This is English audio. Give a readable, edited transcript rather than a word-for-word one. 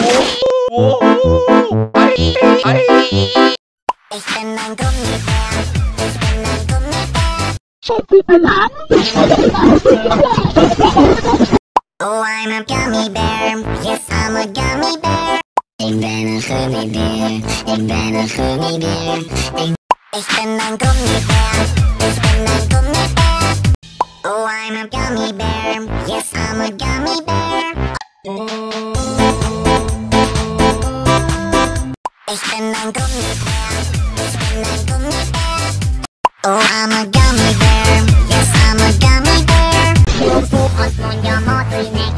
Ich bin ein Gummibär, ich bin ein Gummibär. Oh, I'm a gummy bear, yes, I'm a gummy bear. Ik ben een gummibeer, ik ben een gummibeer. Ik ben een Gummibar, ik ben een Gummibar. Oh, I'm a gummy bear, yes, I'm a gummy bear. Ik ben een Gummibar, ik ben een Gummibar. Oh, I'm a gummy bear, yes, I'm a gummy bear. Als mon je maat remake.